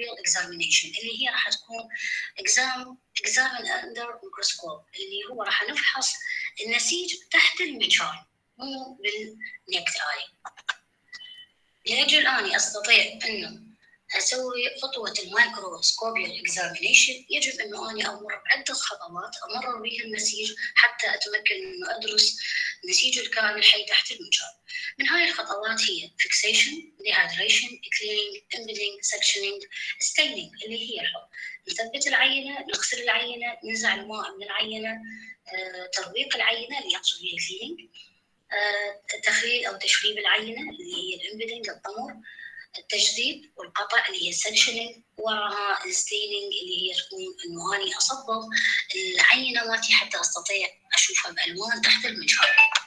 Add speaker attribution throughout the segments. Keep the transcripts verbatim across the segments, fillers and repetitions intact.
Speaker 1: microbial examination اللي هي راح تكون exam examine under microscope اللي هو راح نفحص النسيج تحت المنشار مو بالنكت آي. لأجل أني أستطيع أنه أسوي خطوة الميكروسكوبيال إكزامينيشن يجب أنه أنا أمر بعدة خطوات أمرر بها النسيج حتى أتمكن أنه أدرس نسيج الكائن الحي تحت المنشار. من هاي الخطوات هي fixation, dehydration, cleaning, embedding, sectioning, staining اللي هي الحط. نثبت العينة، نغسل العينة، ننزع الماء من العينة، آه، ترويق العينة اللي يقصد بها الكلينينج، آه، تخليل أو تشريب العينة اللي هي الامبيدنج الضمر، التجديد والقطع اللي هي السكشننج، وراها الستيننج اللي هي تكون انه اني اصبغ العينه مالتي حتى استطيع اشوفها بالوان تحت المنشار.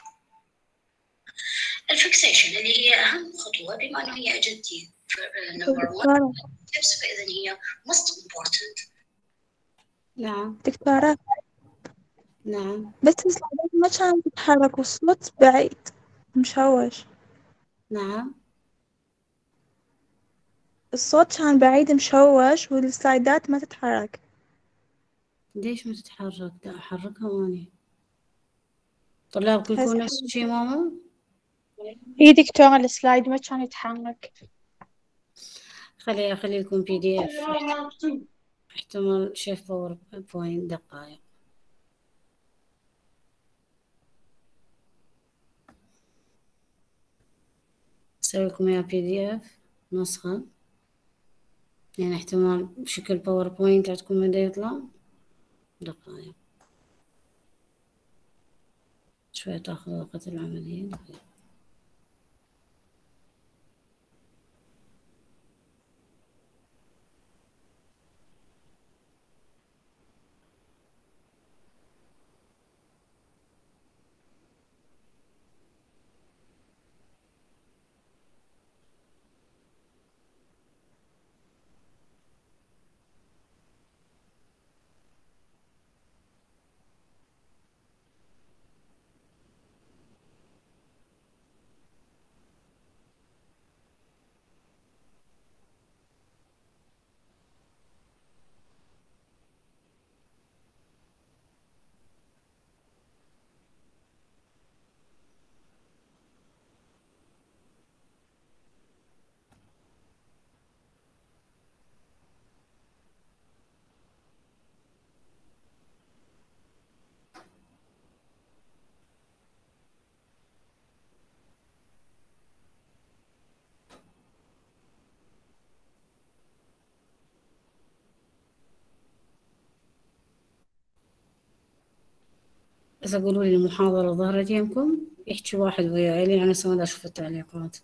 Speaker 1: الفيكسيشن اللي هي اهم خطوه بما انه هي اجدي نمبر واحد ستيبس فاذا هي most important.
Speaker 2: نعم
Speaker 3: دكتورة.
Speaker 2: نعم.
Speaker 3: بس السلايدات ما كانت تتحرك والصوت بعيد مشوش.
Speaker 2: نعم.
Speaker 3: الصوت كان بعيد مشوش والسلايدات ما تتحرك.
Speaker 2: ليش ما تتحرك؟ لا أحركها أني. طلاب كلكم نفس الشيء ماما؟
Speaker 4: اي دكتورة السلايد ما كان يتحرك.
Speaker 2: خلي أخلي لكم بي دي إف احتمال شيف باور بوينت دقائق. أسوي لكم إياها بي دي إف نسخة، يعني احتمال بشكل باوربوينت عندكم بده يطلع دقائق شوية تاخذ وقت العملية دقيقة. إذا قولوا لي المحاضرة ظهرت يمكم يحكي واحد وياي لي أنا سويت أشوف التعليقات.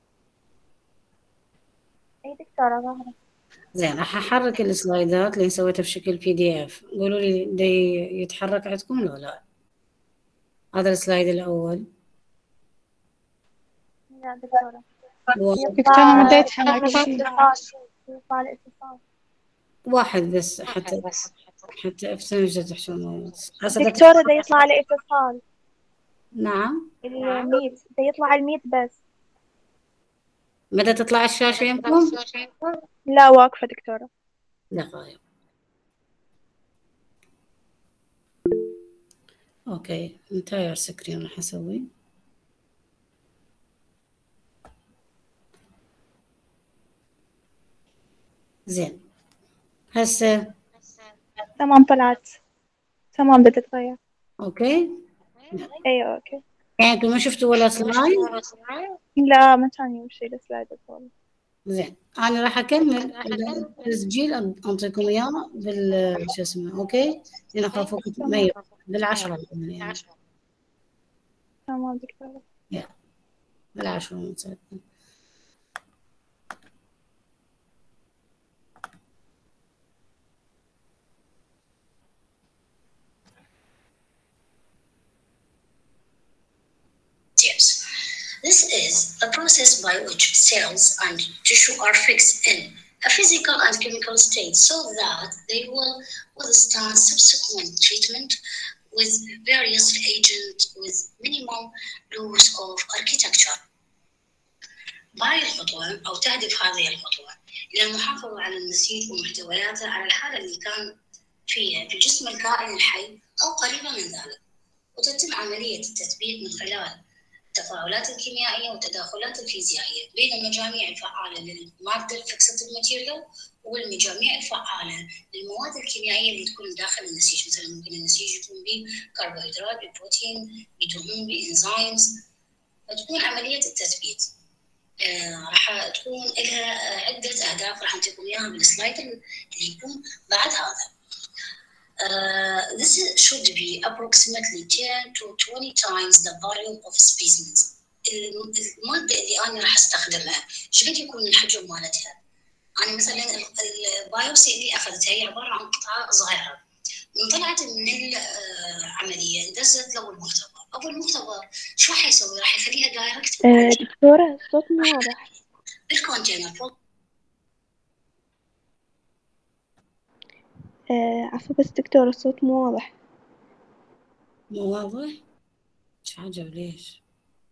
Speaker 4: اي دكتورة ظهرت.
Speaker 2: زين راح أحرك السلايدات اللي سويتها بشكل بي دي إف. قولوا لي دي يتحرك عندكم لو لا؟ هذا السلايد الأول.
Speaker 4: لا دكتورة. دكتورة ما بدي يتحرك شيء.
Speaker 2: واحد بس حتى حتى افتنجة تحشون.
Speaker 4: دكتورة ده يطلع على اتصال.
Speaker 2: نعم.
Speaker 4: الميت ده يطلع الميت بس.
Speaker 2: متى تطلع الشاشة يمكم؟
Speaker 4: لا واقفة دكتورة.
Speaker 2: دقائق. اوكي انتاير سكرين راح اسوي. زين هسه
Speaker 4: تمام طلعت تمام بدها تتغير.
Speaker 2: اوكي
Speaker 4: ايوه اوكي.
Speaker 2: يعني انتم ما شفتوا ولا سلايد؟
Speaker 4: لا ما كان يمشي السلايد الأول.
Speaker 2: زين انا راح اكمل التسجيل انطيكم اياه بال شو اسمه اوكي لان اخافكم ما بالعشرة يعني.
Speaker 4: تمام دكتورة.
Speaker 2: يلا بالعشرة نسجل.
Speaker 1: This is a process by which cells and tissue are fixed in a physical and chemical state so that they will withstand subsequent treatment with various agents with minimum loss of architecture. بهاي الخطوة أو تهدف هذه الخطوة إلى المحافظة على النسيج ومحتوياته على الحالة اللي كان فيها في جسم الكائن الحي أو قريبة من ذلك. وتتم عملية التثبيت من خلال التفاعلات الكيميائية والتداخلات الفيزيائية بين المجاميع الفعالة للمادة الفيكسيتيف ماتيريال والمجاميع الفعالة للمواد الكيميائية اللي تكون داخل النسيج. مثلا ممكن النسيج يكون بكربوهيدرات، ببروتين، بدهون، بإنزيمز. فتكون عملية التثبيت آه راح تكون لها عدة أهداف راح نعطيكم إياها بالسلايد اللي يكون بعد هذا. Uh, this should be approximately ten to twenty times the volume of specimens. المادة اللي أنا راح أستخدمها شو قد يكون الحجم مالتها؟ أنا مثلا البايوبسي اللي أخذتها هي عبارة عن قطعة صغيرة، من طلعت من العملية دزت لو المختبر. أول المختبر شو راح يسوي؟ راح يخليها دايركت.
Speaker 5: أه دكتورة الصوت مو واضح.
Speaker 1: بالكونتينر.
Speaker 5: أه عفوا بس دكتورة الصوت مو واضح.
Speaker 2: مو واضح؟ مش عجب ليش؟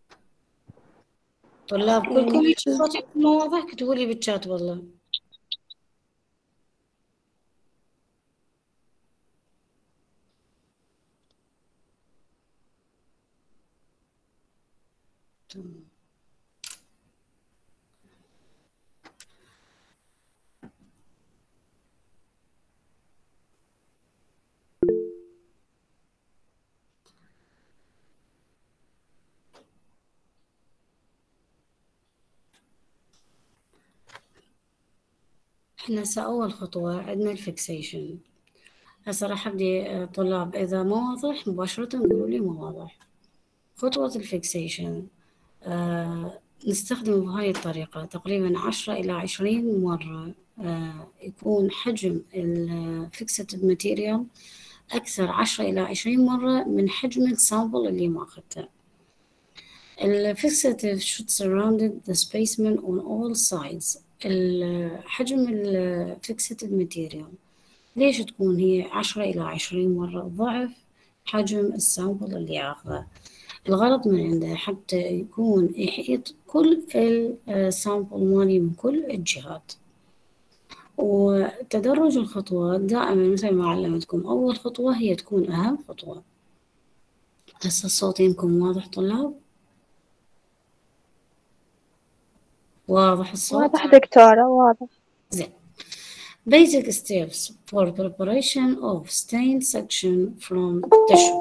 Speaker 2: طلاب كلكم صوتكم مو واضح؟ اكتبوا لي بالشات والله. تمام. احنا هسه أول خطوة عندنا الفيكسيشن. هسه راح أبدي طلاب إذا ما واضح مباشرة قولوا لي ما واضح. خطوة الفيكسيشن آه نستخدم بهاي الطريقة تقريبا عشرة إلى عشرين مرة. آه يكون حجم الفيكسيتد ماتيريال أكثر عشرة إلى عشرين مرة من حجم السامبل اللي ماخذته. الفيكسيتد should surround the specimen on all sides. الحجم الفيكسيتد ماتيريال ليش تكون هي عشرة إلى عشرين مرة ضعف حجم السامبل اللي آخذه؟ الغرض من عنده حتى يكون يحيط كل السامبل مالي من كل الجهات. وتدرج الخطوات دائما مثل ما علمتكم أول خطوة هي تكون أهم خطوة. هسه الصوت يمكن واضح طلاب؟ واضح الصوت؟
Speaker 5: واضح دكتورة واضح.
Speaker 2: زين. Basic steps for preparation of stain section from tissue.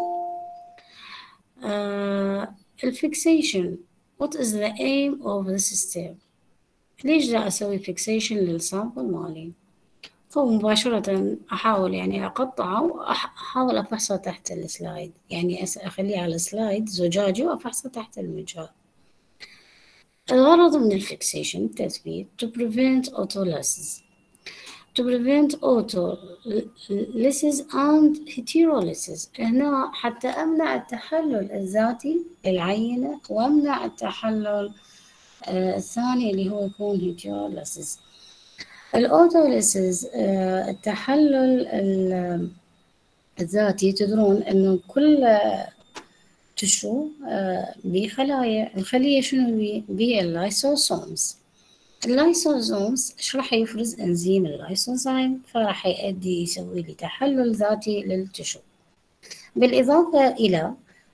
Speaker 2: Uh, الفيكسيشن. What is the aim of this step؟ ليش دا أسوي فيكسيشن للسامبل مالي؟ فمباشرة أحاول يعني أقطعه وأحاول أفحصه تحت السلايد، يعني أخليه على السلايد زجاجي وأفحصه تحت المجهر. الغرض من الفيكسيشن تثبيت to prevent autolysis to prevent autolysis and heterolysis. هنا حتى أمنع التحلل الذاتي للعينة وأمنع التحلل آه الثاني اللي هو يكون heterolysis. الأوتوليسيس آه التحلل الذاتي تدرون إنه كل تشو آه بخلايا. الخلية شنو بي؟ بي اللايسوسومز. اللايسوزومز ايش راح يفرز؟ انزيم اللايسوزايم، فراح يؤدي يسوي لي تحلل ذاتي للتشو. بالاضافه الى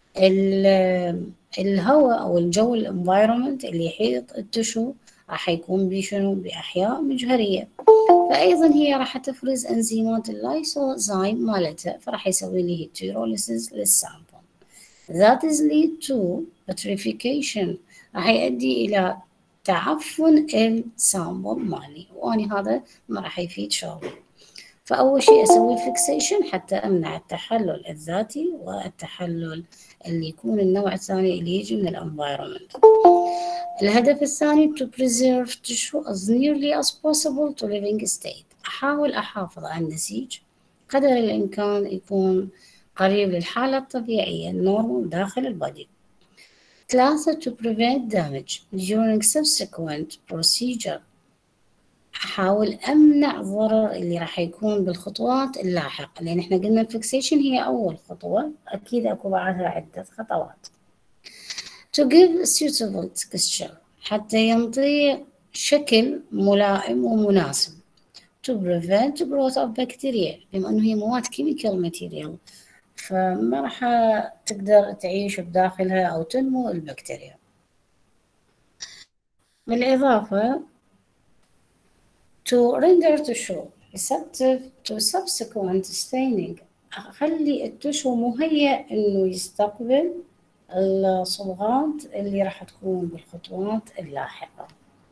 Speaker 2: الهواء او الجو الانفايرمنت اللي يحيط التشو راح يكون بشنو؟ باحياء مجهريه، فايضا هي راح تفرز انزيمات اللايسوزايم مالتها، فراح يسوي لي هيتيروليسيس للسامبل. That is lead to petrification، راح يؤدي الى تعفن السامبل مالي، وأنا هذا ما راح يفيد شغلي. فأول شيء أسوي الفيكسيشن حتى أمنع التحلل الذاتي والتحلل اللي يكون النوع الثاني اللي يجي من الانفايرمنت. الهدف الثاني to preserve tissue as nearly as possible to living state. أحاول أحافظ على النسيج قدر الإمكان يكون قريب للحالة الطبيعية النورمال داخل البادي. ثلاثة to prevent damage during subsequent procedure. أحاول أمنع الضرر اللي راح يكون بالخطوات اللاحقة، لأن إحنا قلنا الفيكسيشن هي أول خطوة، أكيد أكو بعدها عدة خطوات. To give suitable texture، حتى ينطي شكل ملائم ومناسب to prevent growth of bacteria، بما أنه هي مواد chemical material فما راح تقدر تعيش بداخلها أو تنمو البكتيريا. بالإضافة to render tissue receptive to subsequent staining، أخلي التشو مهيأ إنه يستقبل الصبغات اللي راح تكون بالخطوات اللاحقة.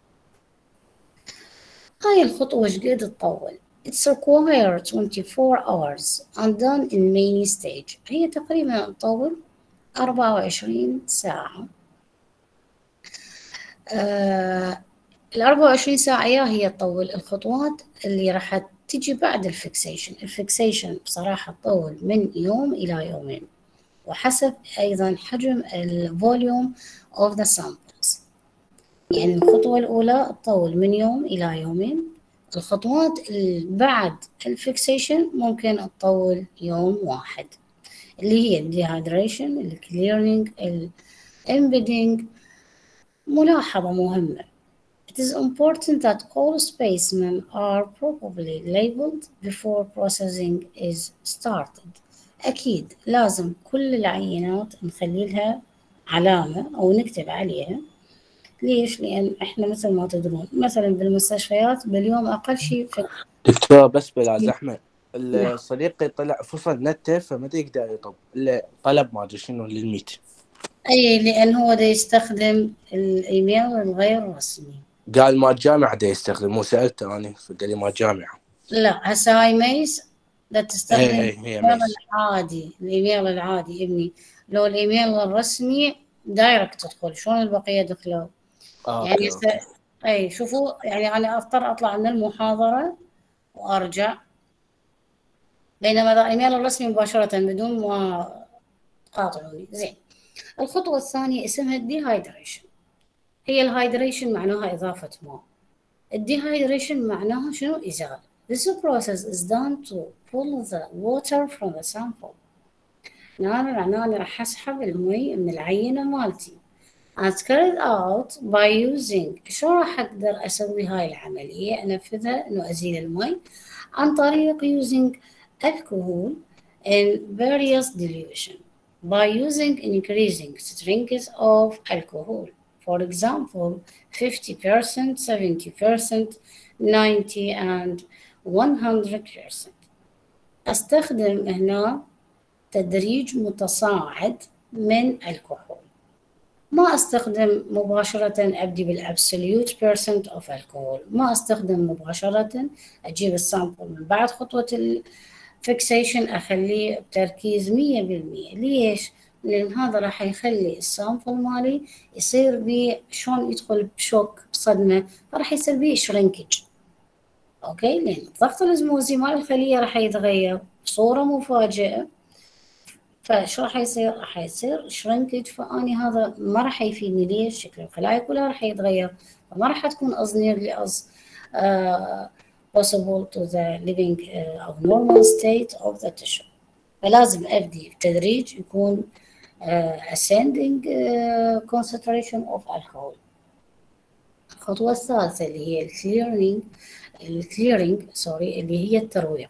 Speaker 2: هاي الخطوة ايش قد تطول؟ It's required twenty-four hours and done in many stage. هي تقريبا تطول أربعة وعشرين ساعة. آه ال أربعة وعشرين ساعة يا هي تطول الخطوات اللي راح تجي بعد الفيكسيشن. الفيكسيشن بصراحة تطول من يوم إلى يومين، وحسب أيضا حجم الفوليوم of the samples. يعني الخطوة الأولى تطول من يوم إلى يومين، الخطوات اللي بعد الفيكسيشن ممكن تطول يوم واحد، اللي هي الديهايدريشن، الكليرنينج، الامبيدينج. ملاحظة مهمة: It is important that all specimens are properly labeled before processing is started. أكيد لازم كل العينات نخلي لها علامة أو نكتب عليها. ليش؟ لأن إحنا مثل ما تدرون مثلا بالمستشفيات باليوم أقل شيء في
Speaker 6: دكتور بس بلا زحمة، الصديقي طلع فصل نته فما يقدر يطب إلا طلب ما أدري شنو للميت.
Speaker 2: أي لأن هو دا يستخدم الإيميل الغير رسمي.
Speaker 6: قال ما الجامعة دا يستخدم، مو سألته أنا فقال لي ما الجامعة.
Speaker 2: لا هسه هاي ميس دا تستخدم
Speaker 6: هي هي
Speaker 2: الإيميل العادي، الإيميل العادي ابني. لو الإيميل الرسمي دايركت تدخل، شلون البقية دخلوا؟
Speaker 6: آه
Speaker 2: يعني
Speaker 6: أوكي أوكي.
Speaker 2: أي شوفوا، يعني أنا أضطر أطلع من المحاضرة وأرجع، بينما الإيميل الرسمي مباشرة بدون ما تقاطعوني. زين. الخطوة الثانية اسمها الديهايدريشن. هي الهايدريشن معناها إضافة ماء، الديهايدريشن معناها شنو؟ إزالة. This process is done to pull the water from the sample. أنا معناه أنا راح أسحب المي من العينة مالتي. and carried out by using. شو راح أقدر أسوي هاي العملية أنفذها؟ إنه أزيل المي عن طريق using alcohol in various dilution by using increasing strength of alcohol. For example, fifty percent, seventy percent, ninety and one hundred percent. أستخدم هنا تدريج متصاعد من الكحول. ما أستخدم مباشرة أبدي بالابسوليوت بيرسنت أوف الكحول، ما أستخدم مباشرة أجيب السامبل من بعد خطوة الفيكسيشن أخليه بتركيز مية بالمية. ليش؟ لأن هذا راح يخلي السامبل مالي يصير بيه شلون يدخل بشوك بصدمة، فراح يصير بيه شرينكج. أوكي، لأن الضغط الأزموزي مال الخلية راح يتغير بصورة مفاجئة، فايش راح يصير؟ راح يصير شرينكج، فاني هذا ما راح يفيدني. ليش؟ شكل الخلايا كلها راح يتغير، فما راح تكون as nearly as uh, possible to the living uh, أو normal state of the tissue. فلازم أبدي بتدريج يكون uh, ascending uh, concentration of alcohol. الخطوة الثالثة اللي هي الكليرنينج الكليرنينج سوري اللي هي الترويق.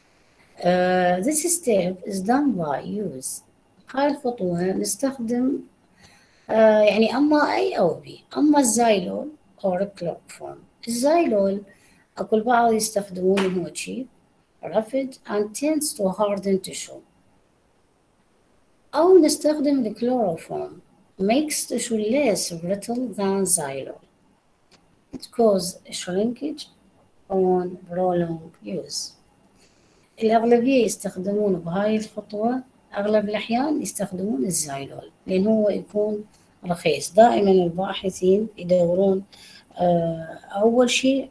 Speaker 2: Uh, this step is done by use. هاي الخطوة نستخدم uh, يعني أما أي أو بي. أما الزايلول or chloroform. الزايلول أكو البعض يستخدمونه هو cheap, rapid and tends to harden tissue. أو نستخدم الكلوروفورم makes tissue less brittle than xylol. It causes shrinkage on prolonged use. الأغلبية يستخدمون بهاي الخطوة، أغلب الأحيان يستخدمون الزايلول لأن هو يكون رخيص. دائما الباحثين يدورون أول شيء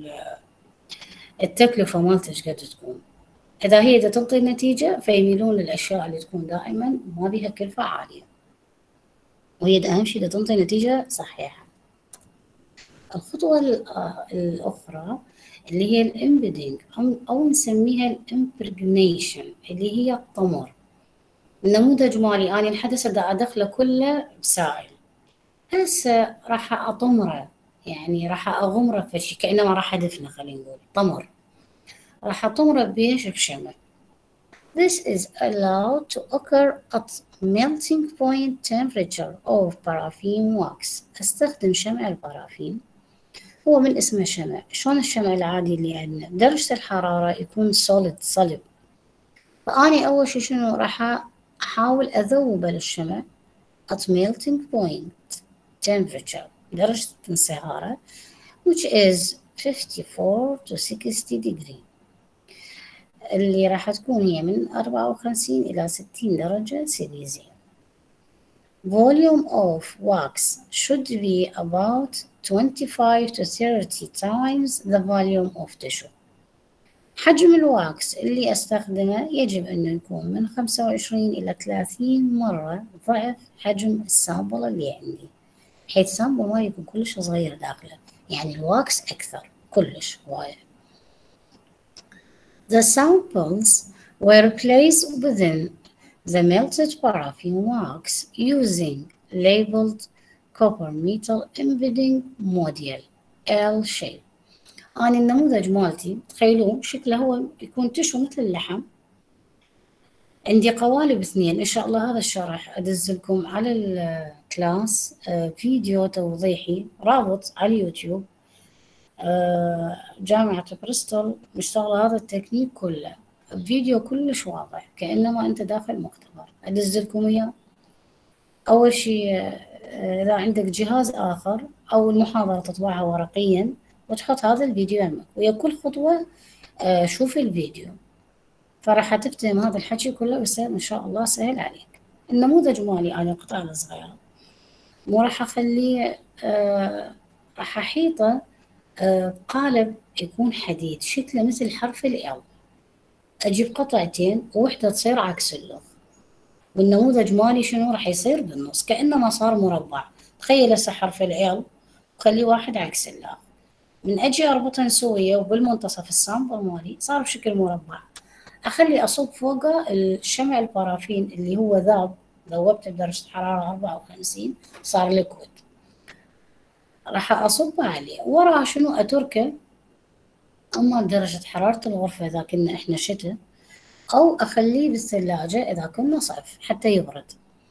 Speaker 2: التكلفة مالته ايش قد تكون. إذا هي دا تنطي نتيجة فيميلون للأشياء اللي تكون دائما ما بيها كلفة عالية، وهي أهم شيء دا تنطي نتيجة صحيحة. الخطوة الأخرى اللي هي الامبيدينج أو نسميها الامبرجنيشن اللي هي الطمر. النموذج مالي أنا الحدث دا أدخله كله بسائل، هسه راح أطمره. يعني راح أغمره في شيء كأنما راح أدفنه، خلينا نقول طمر، راح أطمره بيش بشمع. This is allowed to occur at melting point temperature of paraffin wax. أستخدم شمع البارافين، هو من اسمه شمع. شلون الشمع العادي اللي عندنا درجة الحرارة يكون solid صلب، فأني أول شي شنو راح أحاول أذوبه للشمع at melting point temperature درجة انصهاره which is fifty-four to sixty degree، اللي راح تكون هي من أربعة وخمسين إلى ستين درجة سيليزية. Volume of wax should be about twenty-five to thirty times the volume of tissue. حجم الواكس اللي أستخدمه يجب أنه يكون من خمسة وعشرين إلى ثلاثين مرة ضعف حجم السامبل اللي عندي، بحيث السامبل ما يكون كلش صغير داخله، يعني الواكس أكثر كلش هواية. The samples were placed within the melted paraffin wax using labeled copper metal embedding module L shape. أنا النموذج مالتي تخيلون شكله هو يكون تشو مثل اللحم، عندي قوالب اثنين. إن شاء الله هذا الشرح أدز لكم على الكلاس فيديو توضيحي رابط على اليوتيوب، جامعة بريستول مشتغلة هذا التكنيك كله، فيديو كلش واضح كأنما أنت داخل مختبر. أدز لكم إياه. أول شيء إذا عندك جهاز آخر أو المحاضرة تطبعها ورقيا وتحط هذا الفيديو يمك، ويا كل خطوة شوف الفيديو، فراح تفتهم هذا الحكي كله ويصير إن شاء الله سهل عليك. النموذج مالي أنا القطع الصغيرة مو راح أخليه، آه راح أحيطه آه قالب يكون حديد شكله مثل حرف ال L. أجيب قطعتين ووحدة تصير عكس اللغ، والنموذج مالي شنو راح يصير بالنص كأنما صار مربع. تخيل هسه حرف ال L وخليه واحد عكس اللغ، من أجي أربطهن سوية وبالمنتصف السامبل مالي صار بشكل مربع. أخلي أصب فوقه الشمع البارافين اللي هو ذاب، ذوبته بدرجة حرارة أربعة وخمسين صار ليكويد، راح أصبه عليه وراه شنو أتركه أما درجة حرارة الغرفة إذا كنا إحنا شتاء، أو أخليه بالثلاجة إذا كنا صيف حتى يبرد.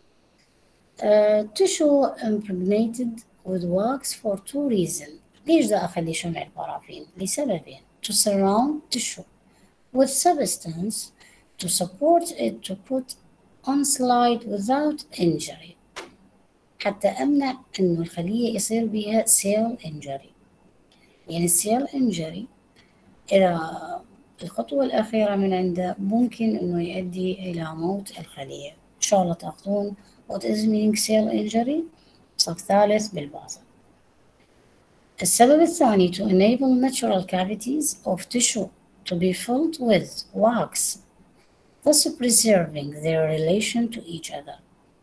Speaker 2: uh, tissue impregnated with wax for two reasons. ليش دا أخلي شمع البارافين؟ لسببين: to surround tissue with substance to support it to put on slide without injury، حتى أمنع إنه الخلية يصير بها cell injury. يعني cell injury إذا الخطوة الأخيرة من عنده ممكن إنه يؤدي إلى موت الخلية. إن شاء الله تأخذون what is meaning cell injury صف ثالث بالبازل. السبب الثاني to enable natural cavities of tissue to be filled with wax, thus preserving their relation to each other.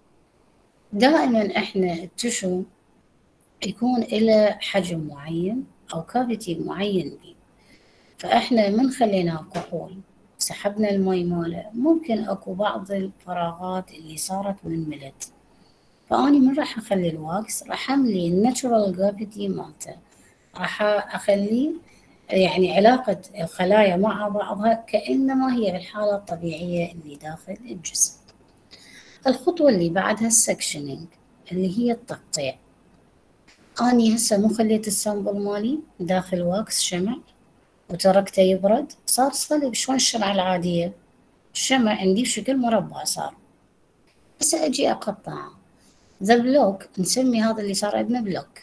Speaker 2: دائما إحنا التشو يكون إلى حجم معين أو كافيتي معين بيه، فإحنا من خليناه كحول سحبنا المي ماله ممكن أكو بعض الفراغات اللي صارت من ملت، فأني من راح أخلي الواكس راح أملي الناتشورال جرافيتي مالته، راح أخليه يعني علاقة الخلايا مع بعضها كأنما هي بالحالة الطبيعية اللي داخل الجسم. الخطوة اللي بعدها السكشنينج اللي هي التقطيع. أني هسه مو خليت السامبل مالي داخل واكس شمع وتركته يبرد صار صلب. شلون الشمعة العادية؟ الشمع عندي بشكل مربع صار. هسه أجي أقطعه. ذا بلوك نسمي هذا اللي صار عندنا بلوك،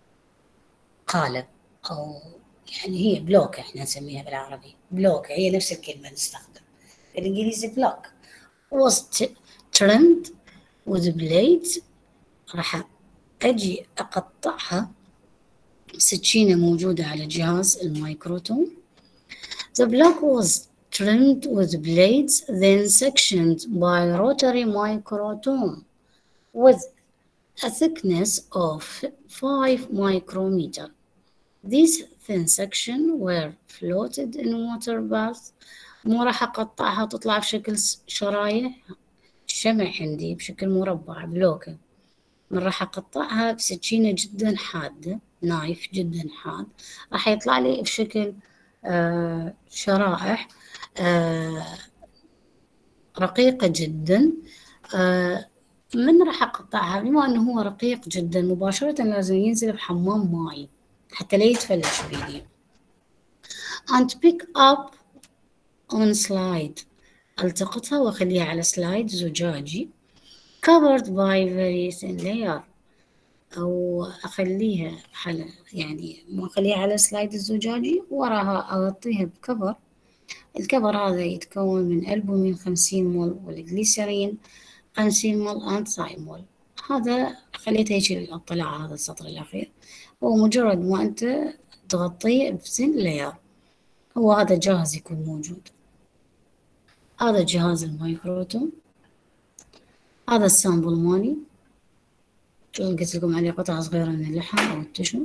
Speaker 2: قالب أو يعني هي بلوك احنا نسميها بالعربي بلوك، هي نفس الكلمة نستخدم بالإنجليزي بلوك. was trimmed with blades. راح أجي أقطعها سكينة موجودة على جهاز المايكروتوم. The block was trimmed with blades then sectioned by rotary microtome with a thickness of five micrometer. These thin sections were floated in water bath. مو راح أقطعها تطلع بشكل شرايح. الشمع عندي بشكل مربع بلوكة، من راح أقطعها بسكينة جدا حادة، نايف جدا حاد، راح يطلع لي بشكل آه شرائح آه رقيقة جدا. آه من راح أقطعها؟ بما أنه هو رقيق جدا مباشرة لازم ينزل بحمام ماي حتى لا يتفلش بيدي. and pick up on slide، ألتقطها وأخليها على سلايد زجاجي covered by very thin layer، أو أخليها على يعني مو أخليها على سلايد الزجاجي وراها أغطيها بكفر. الكفر هذا يتكون من ألبومين خمسين مول والجليسرين خمسين مول أنثايمول. هذا خليته هيك للإطلاع، هذا السطر الأخير، ومجرد ما أنت تغطيه بثين لاير هو هذا جاهز يكون موجود. هذا جهاز المايكروتوم، هذا السامبل مالي، شلون قلت لكم عليه قطعة صغيرة من اللحم أو التشو.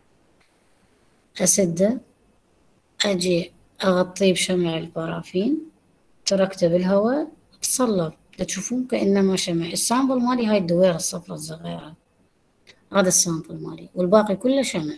Speaker 2: أسده، أجي أغطيه بشمع البارافين، تركته بالهواء، تصلب تشوفون كأنما شمع. السامبل مالي هاي الدويرة الصفرة الصغيرة، هذا السامبل مالي، والباقي كله شمع.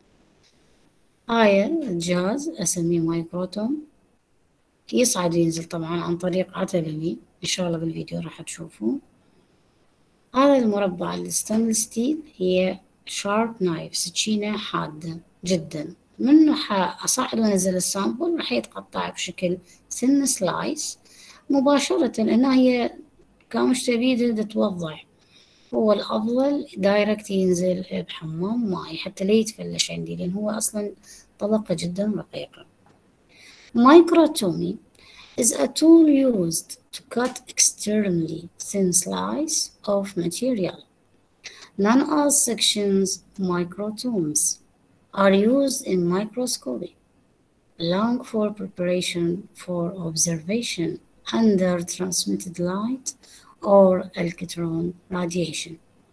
Speaker 2: هاي الجهاز أسميه مايكروتوم، يصعد وينزل طبعا عن طريق عتلبي، إن شاء الله بالفيديو راح تشوفوه. هذا المربع الستانلس ستيل هي شارب نايف، سكينة حادة جدا. من راح أصعد وأنزل السامبل راح يتقطع بشكل ثن سلايس مباشرة، لأنها هي كامش تبيده توضع. هو الأفضل دايركت ينزل بحمام ماي حتى لا يتفلش عندي، لأن هو أصلا طبقة جدا رقيقة. Microtomy is a tool used to cut externally thin slice of material. Non-all sections microtomes are used in microscopy, allowing for preparation for observation under transmitted light or electron radiation.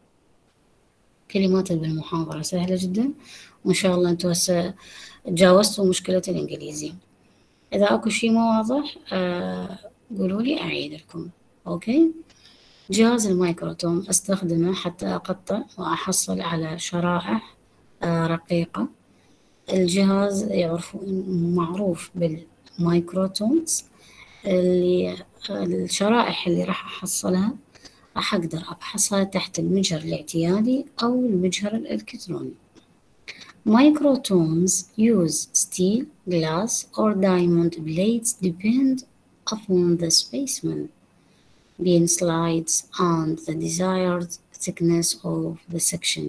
Speaker 2: كلمات بالمحاضرة سهلة جدا، وإن شاء الله أنتوا هسه تجاوزتوا مشكلة الإنجليزي. إذا أكو شي ما واضح آه قولوا لي أعيد لكم. أوكي. جهاز المايكروتوم أستخدمه حتى أقطع وأحصل على شرائح آه رقيقة. الجهاز يعرفون معروف بالمايكروتومز، اللي الشرائح اللي راح أحصلها راح أقدر أبحثها تحت المجهر الاعتيادي أو المجهر الإلكتروني. Microtomes use steel, glass or diamond blades depend upon the specimen being slides and the desired thickness of the section.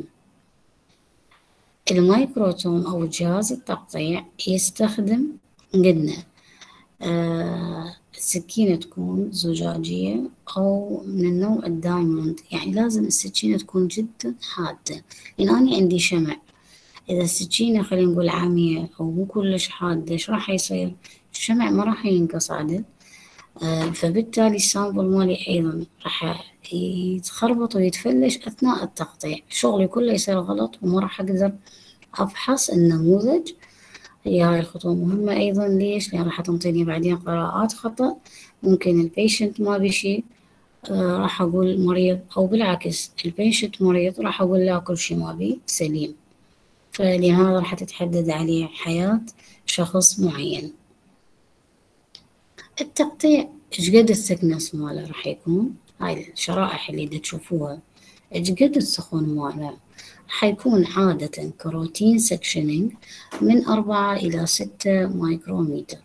Speaker 2: المايكروتوم أو جهاز التقطيع يستخدم قلنا آه السكينة تكون زجاجية أو من النوع الدايموند، يعني لازم السكينة تكون جدا حادة، لأن أنا عندي شمع. إذا السكينة خلينا نقول عامية أو مو كلش حادة إيش راح يصير؟ الشمع ما راح ينقص عدل، آه فبالتالي السامبل مالي أيضا راح يتخربط ويتفلش أثناء التقطيع، شغلي كله يصير غلط وما راح أقدر أفحص النموذج. هي هاي الخطوة مهمة أيضا. ليش؟ لأن راح تنطيني بعدين قراءات خطأ، ممكن البيشنت ما بشي آه راح أقول مريض، أو بالعكس البيشنت مريض راح أقول لا كل شي ما بي سليم، فلأن هذا راح تتحدد عليه حياة شخص معين. التقطيع إيش قد الثكنس ماله راح يكون؟ هاي الشرائح اللي دا تشوفوها إيش قد السخون ماله؟ راح يكون عادة كروتين سكشنينج من أربعة إلى ستة مايكرومتر.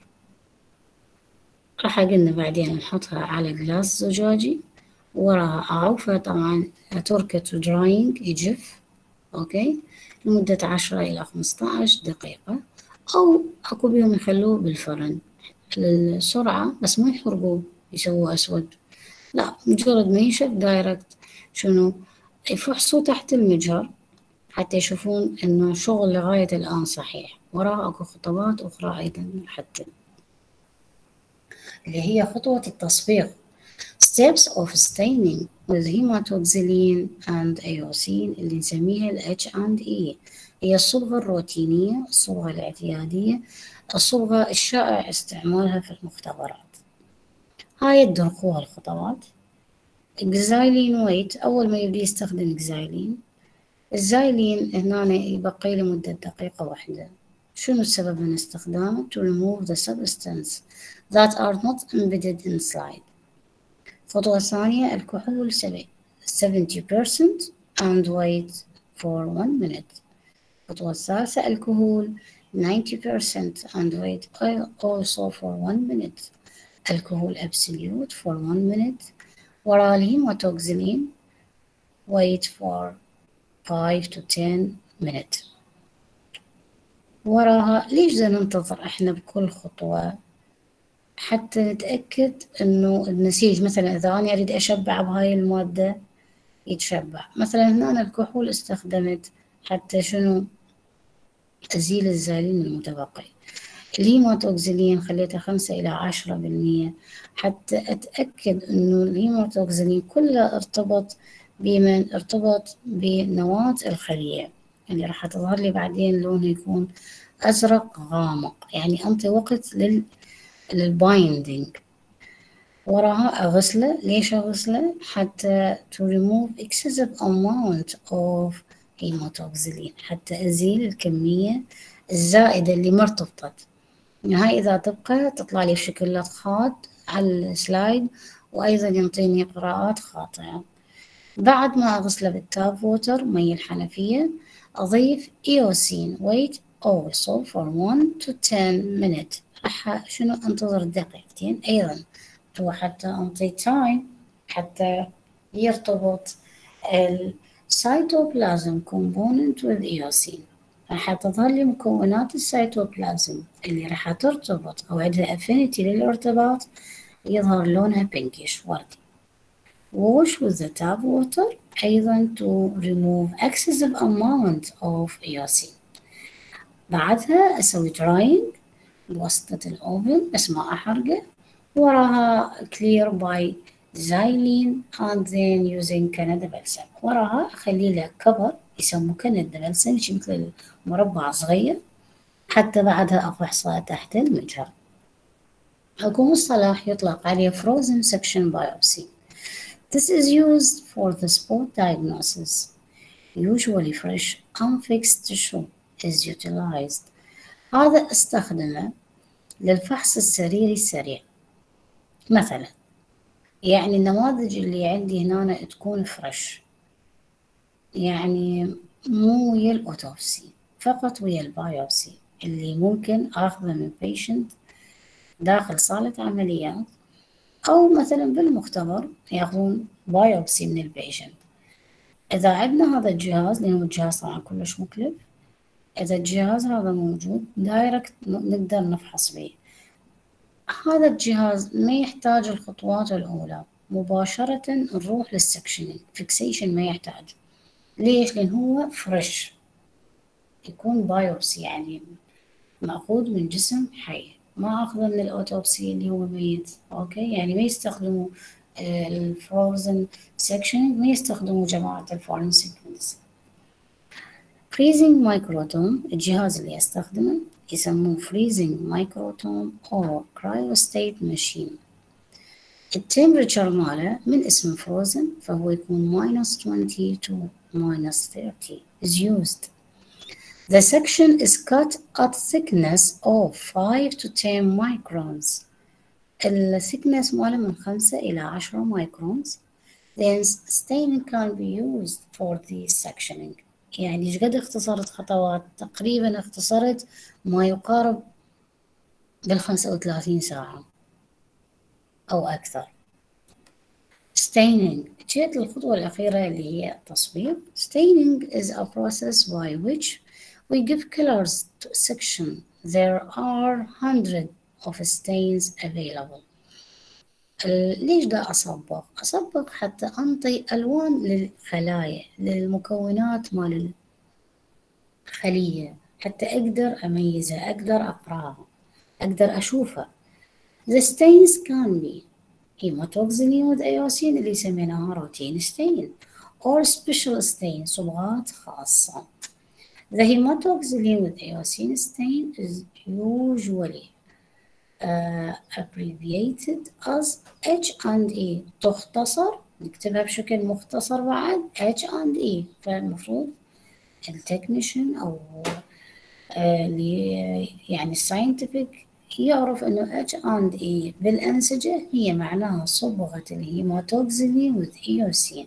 Speaker 2: راح قلنا بعدين نحطها على جلاس زجاجي، وراها أعوفها طبعا تركة دراينج يجف أوكي لمدة عشرة إلى خمسة عشر دقيقة، أو أكو بيهم يخلوه بالفرن للسرعة بس ما يحرقوه يسووه أسود، لا مجرد ما ينشف دايركت شنو يفحصوا تحت المجهر حتى يشوفون إنه شغل لغاية الآن صحيح. وراه أكو خطوات أخرى أيضا حتى اللي هي خطوة التصبيغ steps of staining with hematoxylin and eosin اللي نسميها ال H and E. هي الصبغة الروتينية، الصبغة الاعتيادية، الصبغة الشائع استعمالها في المختبرات. هاي تدركوها الخطوات. إكزايلين ويت، أول ما يبدي يستخدم إكزايلين، الزايلين هنا يبقي لمدة دقيقة واحدة. شنو السبب من استخدامه؟ to remove the substance that are not embedded in slide. الخطوة الثانية الكحول seventy percent and wait for one minute. الخطوة الثالثة الكحول ninety percent and wait also for one minute. الكحول absolute for one minute. وراء الهيماتوكسيلين wait for five to ten minutes. وراها ليش بدنا ننتظر احنا بكل خطوة؟ حتى نتأكد انه النسيج، مثلا اذا انا اريد اشبع بهاي المادة يتشبع. مثلا هنا الكحول استخدمت حتى شنو؟ ازيل الزالين المتبقي. الهيماتوكسيلين خليتها خمسة الى عشرة بالمية حتى اتأكد انه الهيماتوكسيلين كله ارتبط بمن؟ ارتبط بنواة الخلية اللي راح تظهر لي بعدين لونه يكون ازرق غامق، يعني انطي وقت لل للبايندينج. وراها اغسله. ليش اغسله؟ حتى to remove excessive amount of هيماتوكسيلين، حتى ازيل الكمية الزائدة اللي ما ارتبطت. هاي اذا تبقى تطلع لي بشكل لطخات على السلايد، وايضا ينطيني قراءات خاطئة. بعد ما اغسله بالتاب ووتر مي الحنفية اضيف ايوسين wait also for one to ten minutes. راح شنو انتظر دقيقتين ايضا هو حتى انطي تايم حتى يرتبط السيتوبلازم component with eosin. راح تظهر لي مكونات السيتوبلازم اللي راح ترتبط او عندها affinity للارتباط، يظهر لونها بينكيش وردي. wash with the tap water أيضا to remove excessive amount of eosin. بعدها أسوي drying بواسطة الأوفن بس ما أحرقه. وراها clear by xylene and then using كندا بلسم. وراها أخلي له كبر يسموه كندا بلسم، شي مثل المربع صغير، حتى بعدها أفحصها تحت المجهر. أكو مصطلح يطلق عليه frozen section biopsy. This is used for the spot diagnosis. Usually fresh unfixed tissue is utilized. هذا استخدمه للفحص السريري السريع. مثلا يعني النماذج اللي عندي هنا تكون فريش، يعني مو ويا الأوتوبسي، فقط ويا البايوبسي اللي ممكن أخذه من patient داخل صالة عمليات، أو مثلا بالمختبر ياخذون بايوبسي من البيشنت. إذا عندنا هذا الجهاز، لأنه الجهاز طبعا كلش مكلف، إذا الجهاز هذا موجود دايركت نقدر نفحص به. هذا الجهاز ما يحتاج الخطوات الأولى، مباشرة نروح للسكشنينج، فيكسيشن ما يحتاج. ليش؟ لأن هو فريش، يكون بايوبسي يعني مأخوذ من جسم حي، ما أخذه من الأوتوبسي اللي هو ميت. أوكي، يعني ما يستخدموا الفروزن سكشنينج، ما يستخدموا جماعة الفورنسيك ميديسن. freezing microtome الجهاز اللي استخدمه يسموه freezing microtome أو cryostate machine. التمبريتشر ماله من اسم frozen فهو يكون minus twenty to minus thirty is used. The section is cut at thickness of five to ten microns. ال thickness ماله من خمسة إلى عشرة microns. Then staining can be used for the sectioning. يعني إيش قد اختصرت خطوات؟ تقريبا اختصرت ما يقارب بالخمسة وثلاثين ساعة أو أكثر. Staining جت الخطوة الأخيرة اللي هي التصبيغ. Staining is a process by which we give colors to a section. There are hundreds of stains available. ليش دا أصبغ؟ أصبغ حتى أنطي ألوان للخلايا، للمكونات مال الخلية، حتى أقدر أميزها، أقدر أقراها، أقدر أشوفها. The stains can be هيماتوكسيلين with eosin اللي سميناها روتين stain or special stain صبغات خاصة. The hematoxylin with eosin stain is usually uh, abbreviated as H and E، تختصر نكتبها بشكل مختصر بعد H and E. فالمفروض التكنيشن أو اللي يعني الساينتفك يعرف إنه H and E بالأنسجة هي معناها صبغة الهيماتوكسيلين with إيوسين،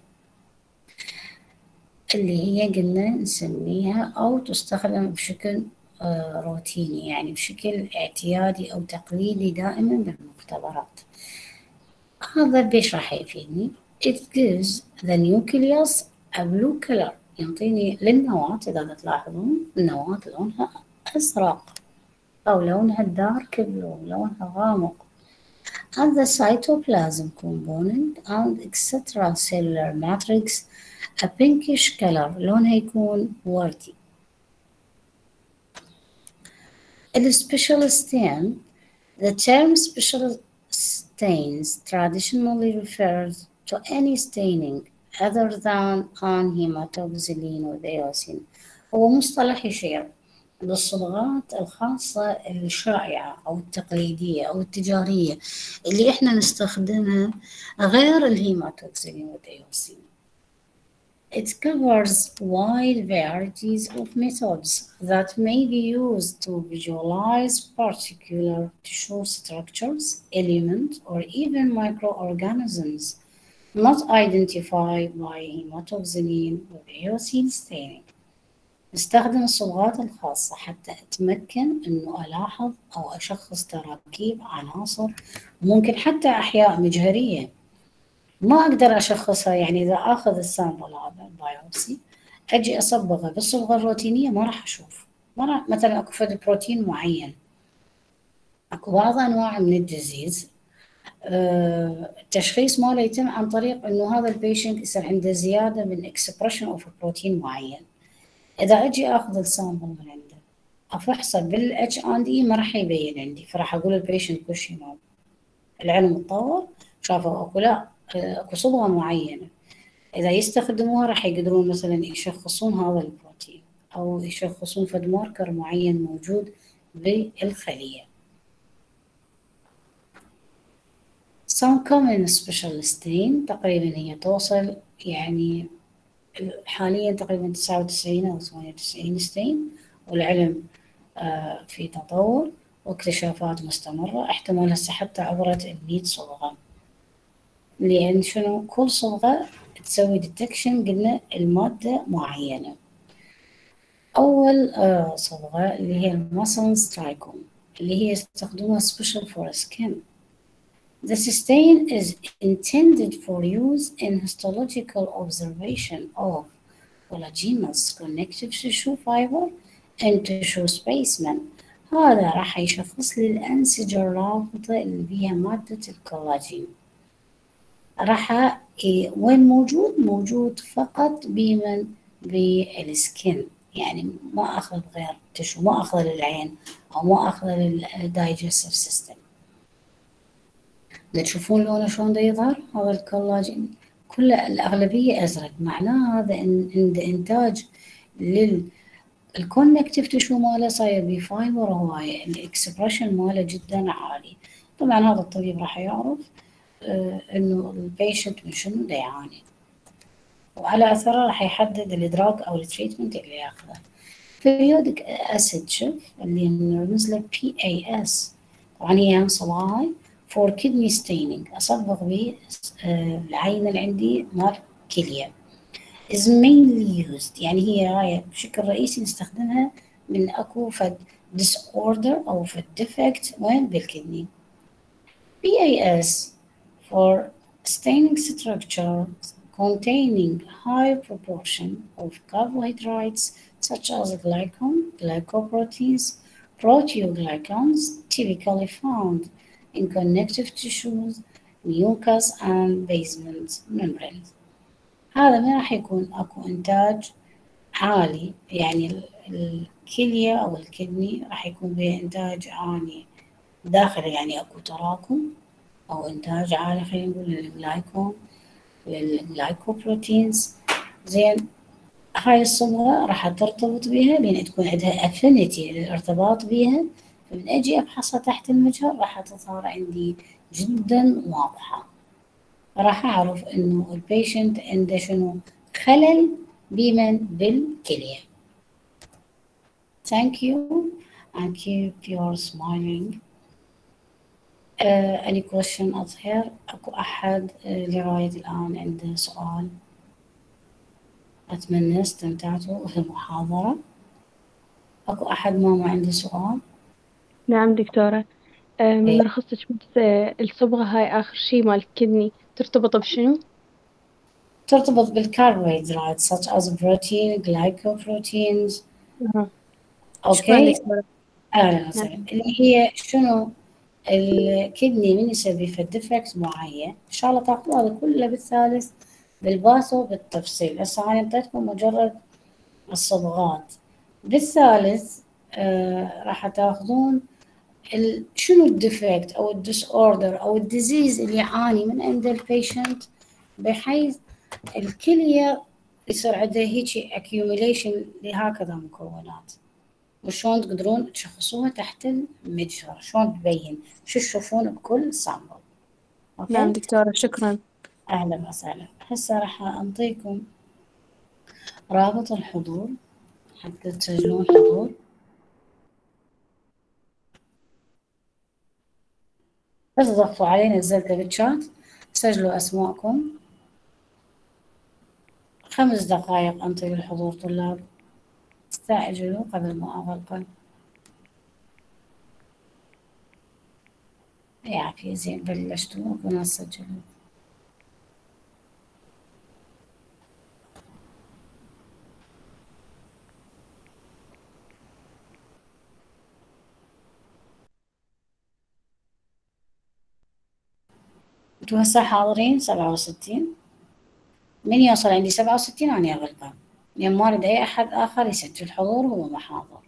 Speaker 2: اللي هي قلنا نسميها أو تستخدم بشكل روتيني، يعني بشكل اعتيادي أو تقليدي دائما بالمختبرات. هذا بيش راح يفيدني؟ It gives the nucleus a blue color، يعطيني للنواة. إذا تلاحظون النواة لونها أزرق أو لونها دارك بلو، لونها غامق. And the cytoplasm component and extracellular matrix a pinkish color، لونها يكون وردي. ال special stain، the term special stains traditionally refers to any staining other than on hematoxylin with eosin. هو مصطلح يشير للصبغات الخاصة الشائعة أو التقليدية أو التجارية اللي إحنا نستخدمها غير الهيماتوكسيلين والإيوسين. It covers wide varieties of methods that may be used to visualize particular tissue structures, elements, or even microorganisms not identified by hematoxylin with eosin staining. نستخدم الصبغات الخاصة حتى أتمكن إنه ألاحظ أو أشخص تراكيب عناصر، ممكن حتى أحياء مجهرية ما أقدر أشخصها. يعني إذا أخذ السامبل هذا البايوبسي أجي أصبغه بالصبغة الروتينية ما راح أشوف، ما راح مثلا أكو فد بروتين معين. أكو بعض أنواع من الديزيز أه التشخيص ماله يتم عن طريق إنه هذا البيشنت يصير عنده زيادة من إكسبريشن أوف بروتين معين. إذا أجي أخذ السامبل من عنده أفحصه بالاتش اند اي ما راح يبين عندي، فراح أقول البيشنت كل شيء نورمال. العلم تطور، شافوا أكو لا أكو صبغة معينة إذا يستخدموها راح يقدرون مثلا يشخصون هذا البروتين أو يشخصون فد ماركر معين موجود بالخلية. Some common special stain تقريبا هي توصل يعني حاليا تقريبا تسعة وتسعين أو ثمانية وتسعين ستين، والعلم آه في تطور واكتشافات مستمرة. احتمال هسه حتى عبرت المية صبغة، لأن شنو كل صبغة تسوي ديتكشن قلنا المادة معينة. أول آه صبغة اللي هي الماسون سترايكوم اللي هي يستخدموها special for skin. The stain is intended for use in histological observation of collagenous connective tissue fiber and tissue specimen. هذا راح يشخص لي الأنسجة الرابطة اللي بيها مادة الكولاجين. راح إيه وين موجود؟ موجود فقط بمن بالسكين، يعني ما أخذ غير تشو، ما أخذ للعين أو ما أخذ للدايجستيف سيستم. تشوفون لونه شلون دا يظهر هذا الكولاجين كل الأغلبية أزرق، معناه هذا إن عند إنتاج للكونكتيف تشو ماله صاير بفايبر هواية، الإكسبريشن ماله جدا عالي. طبعا هذا الطبيب راح يعرف آه إنه البيشنت من شنو دا يعاني، وعلى أثره راح يحدد الإدراك أو التريتمنت اللي ياخذه. بيريودك أسيد شوف اللي نرمز له بي إيه إس، طبعا هي صبغة for kidney staining أصبغ به العينة اللي عندي مال كلية. is mainly used يعني هي هاي بشكل رئيسي نستخدمها من أكو فد disorder أو فد defect وين بالكدني. بي إيه إس for staining structures containing high proportion of carbohydrates such as glycan, glycoproteins, proteoglycans typically found in connective tissues, mucus and basement membranes. هذا ما راح يكون أكو إنتاج عالي، يعني الكلية أو الكدني راح يكون به إنتاج عالي داخل، يعني أكو تراكم أو إنتاج عالي خلينا نقول للجلايكون للجلايكوبروتينز. زين هاي الصبغة راح ترتبط بها لأن تكون عندها أفينيتي للارتباط بها، فمن أجي أفحصها تحت المجهر راح تظهر عندي جدا واضحة. راح أعرف إنه البيشنت عنده شنو خلل بمن بالكلية. Thank you and keep your smiling. uh, any question أظهر؟ أكو أحد uh, لغاية الآن عنده سؤال؟ أتمنى استمتعتوا بالمحاضرة. أكو أحد ما ما عنده سؤال؟
Speaker 5: نعم دكتورة. آه، من
Speaker 2: إيه.
Speaker 5: ملخصك بس آه، الصبغة هاي آخر شي مال الكدني ترتبط بشنو؟
Speaker 2: ترتبط بالكربوهيدرات such as protein, glycoproteins.
Speaker 5: أها. شكرا
Speaker 2: أوكي.
Speaker 5: دكتورة.
Speaker 2: أهلا وسهلا.
Speaker 5: نعم.
Speaker 2: اللي هي شنو الكدني من يسوي في ديفكت معين، إن شاء الله تاخذوا هذا كله بالثالث بالباثو بالتفصيل. هسه أنا أعطيتكم مجرد الصبغات. بالثالث آه راح تاخذون ال- شنو الديفكت أو الديس أوردر أو الديزيز اللي يعاني من عند البيشنت، بحيث الكلية يصير عندها هيجي accumulation لهكذا مكونات، وشلون تقدرون تشخصوها تحت المجهر، شلون تبين، شو تشوفون بكل سامبل. أوكي؟
Speaker 5: نعم دكتورة شكرا.
Speaker 2: أهلا وسهلا. هسه راح أنطيكم رابط الحضور حتى تسجلون حضور. بس ضغطوا عليه نزلته بالشات، سجلوا أسماءكم. خمس دقائق أنطي الحضور طلاب، استعجلوا قبل ما أغلقه. يعافي زين بلشتوا وكنا سجلوا. انتوا هسه حاضرين سبعة وستين، من يوصل عندي سبعة وستين أنا أغلقه، لأن ما أريد أي أحد آخر يسجل حضور وهو ما حاضر.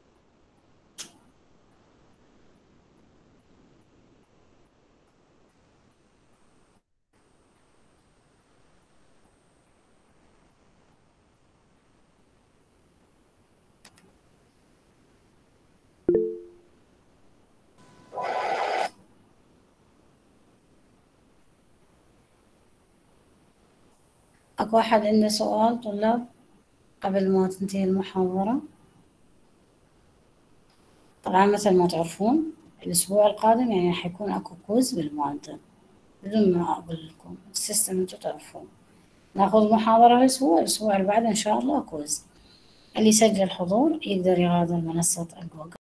Speaker 2: أكو أحد عنده سؤال طلاب قبل ما تنتهي المحاضرة؟ طبعا مثل ما تعرفون الأسبوع القادم يعني حيكون أكو كوز بالمادة، بدون ما أقول لكم السيستم أنتوا تعرفون. ناخذ محاضرة الأسبوع، الأسبوع اللي بعده إن شاء الله كوز. اللي يسجل حضور يقدر يغادر منصة الجوجل.